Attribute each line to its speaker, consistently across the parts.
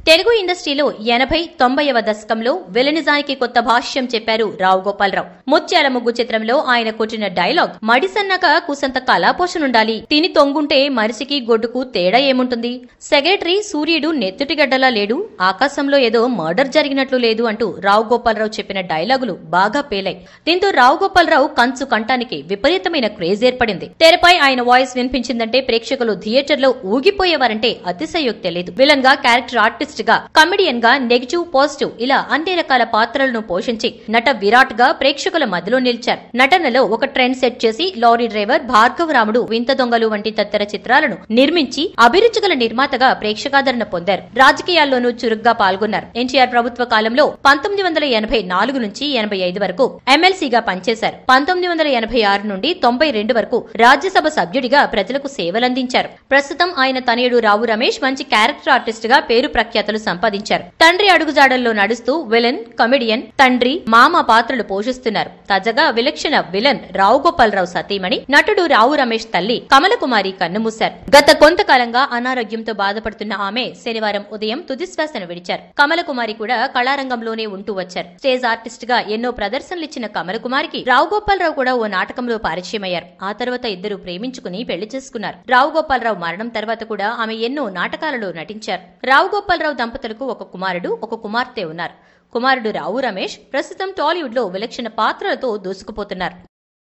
Speaker 1: తెలుగు ఇండస్ట్రీలో 80-90వ దశకంలో విలనిజానికి కొత్త భాష్యం చెప్పారు రావు గోపాలరావు. ముత్యాల ముగ్గు చిత్రంలో ఆయన కొట్టిన డైలాగ్ మడిసన్నాక కూసంత కళాపోషణుండాలి, తిని తొంగుంటే మనిషికి గొడ్డుకు తేడా ఏముంటుంది, సెక్రటరీ సూర్యుడు నెత్తుటిగడ్డలా లేడు, ఆకాశంలో ఏదో మర్డర్ జరిగినట్లు లేదు అంటూ రావు గోపాలరావు చెప్పిన డైలాగులు బాగా పేలాయి. దీంతో రావు గోపాలరావు కంచు కంఠానికి విపరీతమైన క్రేజ్ ఏర్పడింది. తెరపై ఆయన వాయిస్ వినిపించిందంటే ప్రేక్షకులు థియేటర్లో ఊగిపోయేవారంటే అతిశయోక్తి లేదు. విలన్ గా, క్యారెక్టర్ ఆర్టిస్ట్ గా, కమెడియన్ గా, నెగిటివ్, పాజిటివ్ ఇలా అన్ని రకాల పాత్రలను పోషించి నట విరాట్ గా ప్రేక్షకుల మధ్యలో నిలిచారు. నటనలో ఒక ట్రెండ్ సెట్ చేసి లారీ డ్రైవర్, భార్గవరాముడు, వింత దొంగలు వంటి తదితర చిత్రాలను నిర్మించి అభిరుచిగల నిర్మాతగా ప్రేక్షకాదరణ పొందారు. రాజకీయాల్లోనూ చురుగ్గా పాల్గొన్నారు. ఎన్టీఆర్ ప్రభుత్వ కాలంలో 1984 నుంచి 85 వరకు ఎమ్మెల్సీగా పనిచేశారు. 1986 నుండి 92 వరకు రాజ్యసభ సభ్యుడిగా ప్రజలకు సేవలందించారు. ప్రస్తుతం ఆయన తనయుడు రావు రమేష్ మంచి క్యారెక్టర్ ఆర్టిస్ట్ గా పేరు ప్రఖ్యాతలు సంపాదించారు. తండ్రి అడుగుజాడల్లో నడుస్తూ విలన్, కమెడియన్, తండ్రి, మామ పాత్రలు పోషిస్తున్నారు. తాజాగా విలక్షణ విలన్ రావు గోపాలరావు సతీమణి నటుడు రావు రమేష్ తల్లి కమలకుమారి కన్నుమూశారు. గత కొంతకాలంగా అనారోగ్యంతో బాధపడుతున్న ఆమె శనివారం ఉదయం తుదిశ్వాసను విడిచారు. కమలకుమారి కూడా కళారంగంలోనే ఉంటూ వచ్చారు. స్టేజ్ ఆర్టిస్ట్ గా ఎన్నో ప్రదర్శనలిచ్చిన కమలకుమారికి రావు గోపాలరావు కూడా ఓ నాటకంలో పరిచయమయ్యారు. ఆ తర్వాత ఇద్దరు ప్రేమించుకుని పెళ్లి చేసుకున్నారు. రావు గోపాలరావు మరణం తర్వాత కూడా ఆమె ఎన్నో నాటకాలలో నటించారు. రావు గోపాలరావు దంపతులకు ఒక కుమారుడు, ఒక కుమార్తె ఉన్నారు. కుమారుడు రావు రమేష్ ప్రస్తుతం టాలీవుడ్ లో విలక్షణ పాత్రలతో దూసుకుపోతున్నారు.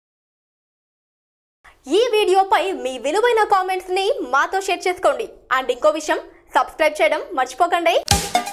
Speaker 2: ఈ వీడియోపై మీ విలువైన కామెంట్స్ ని మాతో షేర్ చేసుకోండి. అండ్ ఇంకో విషయం, సబ్స్క్రైబ్ చేయడం మర్చిపోకండి.